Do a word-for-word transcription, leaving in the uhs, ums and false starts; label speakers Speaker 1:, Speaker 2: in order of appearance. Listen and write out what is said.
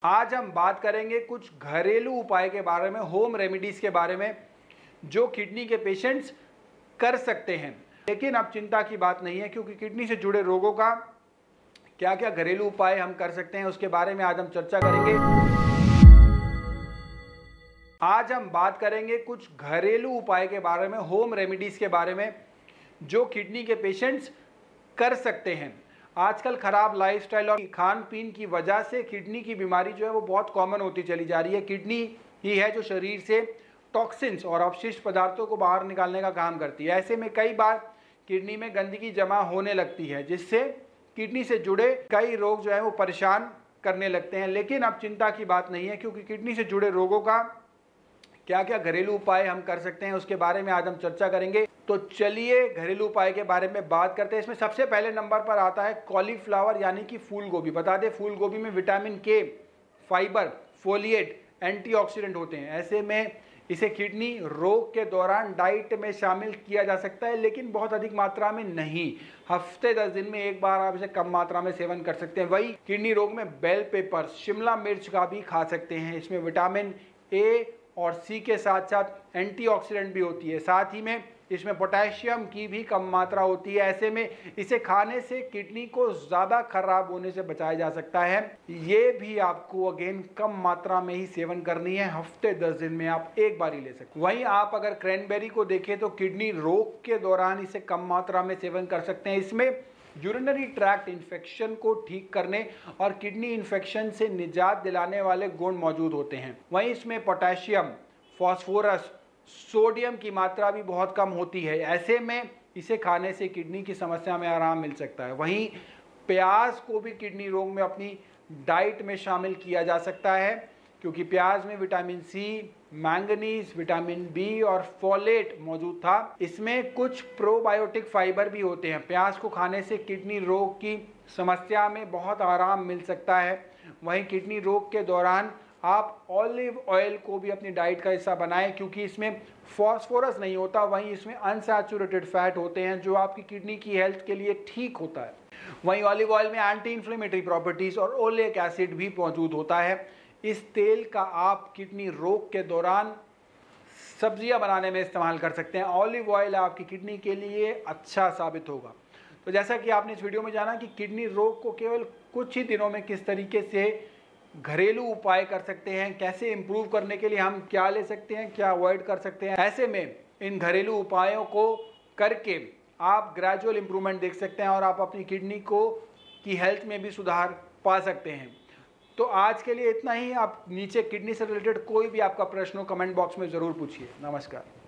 Speaker 1: आज हम बात करेंगे कुछ घरेलू उपाय के बारे में, होम रेमेडीज के बारे में, जो किडनी के पेशेंट्स कर सकते हैं। लेकिन अब चिंता की बात नहीं है, क्योंकि किडनी से जुड़े रोगों का क्या क्या घरेलू उपाय हम कर सकते हैं उसके बारे में आज हम चर्चा करेंगे। आज हम बात करेंगे कुछ घरेलू उपाय के बारे में, होम रेमेडीज के बारे में, जो किडनी के पेशेंट्स कर सकते हैं। आजकल खराब लाइफस्टाइल और खान पीन की वजह से किडनी की बीमारी जो है वो बहुत कॉमन होती चली जा रही है। किडनी ही है जो शरीर से टॉक्सिन्स और अपशिष्ट पदार्थों को बाहर निकालने का काम करती है। ऐसे में कई बार किडनी में गंदगी जमा होने लगती है, जिससे किडनी से जुड़े कई रोग जो है वो परेशान करने लगते हैं। लेकिन अब चिंता की बात नहीं है, क्योंकि किडनी से जुड़े रोगों का क्या क्या घरेलू उपाय हम कर सकते हैं उसके बारे में आज हम चर्चा करेंगे। तो चलिए घरेलू उपाय के बारे में बात करते हैं। इसमें सबसे पहले नंबर पर आता है कॉलीफ्लावर यानी कि फूल गोभी। बता दें, फूल गोभी में विटामिन के, फाइबर, फोलिएट, एंटीऑक्सीडेंट होते हैं। ऐसे में इसे किडनी रोग के दौरान डाइट में शामिल किया जा सकता है, लेकिन बहुत अधिक मात्रा में नहीं। हफ्ते दस दिन में एक बार आप इसे कम मात्रा में सेवन कर सकते हैं। वही किडनी रोग में बेल पेपर, शिमला मिर्च का भी खा सकते हैं। इसमें विटामिन ए और सी के साथ साथ एंटीऑक्सीडेंट भी होती है। साथ ही में इसमें पोटेशियम की भी कम मात्रा होती है। ऐसे में इसे खाने से किडनी को ज़्यादा खराब होने से बचाया जा सकता है। ये भी आपको अगेन कम मात्रा में ही सेवन करनी है। हफ्ते दस दिन में आप एक बार ही ले सकते हैं। वहीं आप अगर क्रैनबेरी को देखें तो किडनी रोग के दौरान इसे कम मात्रा में सेवन कर सकते हैं। इसमें यूरिनरी ट्रैक्ट इन्फेक्शन को ठीक करने और किडनी इन्फेक्शन से निजात दिलाने वाले गुण मौजूद होते हैं। वहीं इसमें पोटेशियम, फास्फोरस, सोडियम की मात्रा भी बहुत कम होती है। ऐसे में इसे खाने से किडनी की समस्या में आराम मिल सकता है। वहीं प्याज को भी किडनी रोग में अपनी डाइट में शामिल किया जा सकता है, क्योंकि प्याज में vitamin C, manganese, vitamin B और फोलेट मौजूद था। इसमें कुछ प्रोबायोटिक फाइबर भी होते हैं। प्याज को खाने से किडनी रोग की समस्या में बहुत आराम मिल सकता है। वहीं किडनी रोग के दौरान आप ऑलिव ऑयल को भी अपनी डाइट का हिस्सा बनाएं, क्योंकि इसमें फॉस्फोरस नहीं होता। वहीं इसमें अनसैचुरेटेड फैट होते हैं, जो आपकी किडनी की हेल्थ के लिए ठीक होता है। वहीं ऑलिव ऑयल में एंटी इन्फ्लेमेटरी प्रॉपर्टीज़ और ओलेइक एसिड भी मौजूद होता है। इस तेल का आप किडनी रोग के दौरान सब्जियां बनाने में इस्तेमाल कर सकते हैं। ऑलिव ऑयल आपकी किडनी के लिए अच्छा साबित होगा। तो जैसा कि आपने इस वीडियो में जाना कि किडनी रोग को केवल कुछ ही दिनों में किस तरीके से घरेलू उपाय कर सकते हैं, कैसे इम्प्रूव करने के लिए हम क्या ले सकते हैं, क्या अवॉइड कर सकते हैं। ऐसे में इन घरेलू उपायों को करके आप ग्रेजुअल इम्प्रूवमेंट देख सकते हैं और आप अपनी किडनी को की हेल्थ में भी सुधार पा सकते हैं। तो आज के लिए इतना ही। आप नीचे किडनी से रिलेटेड कोई भी आपका प्रश्न हो कमेंट बॉक्स में ज़रूर पूछिए। नमस्कार।